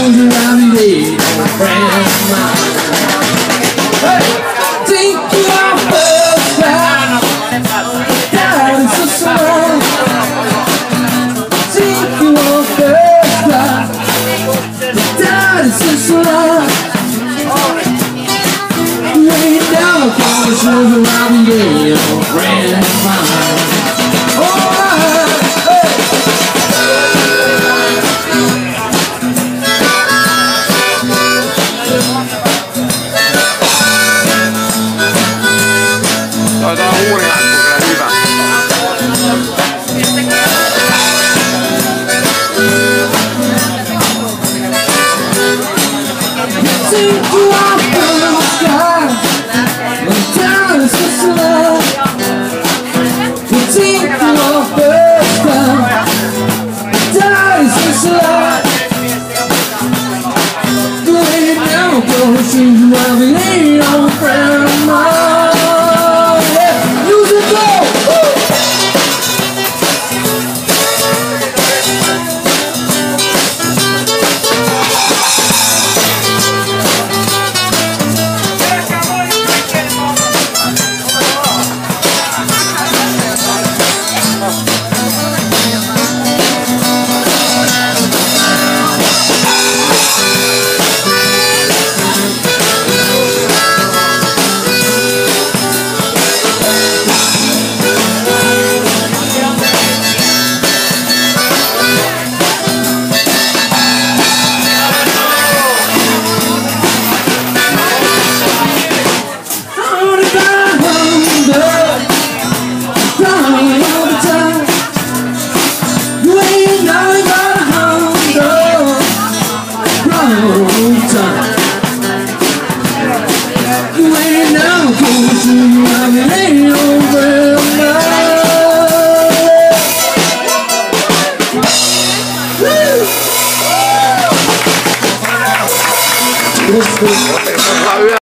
shows you how we did, old friend of mine. Hey! Think you are first time, that is so strong. Think you are first time, that is so strong. Way down, gonna show you how we did, old friend of mine. Think you are first time, but time is so slow. You think you are first time, but time is so slow. Go ahead now, go show you how we ain't on friend of mine. Yeah, music go! You ain't now going to you, I mean, ain't over now.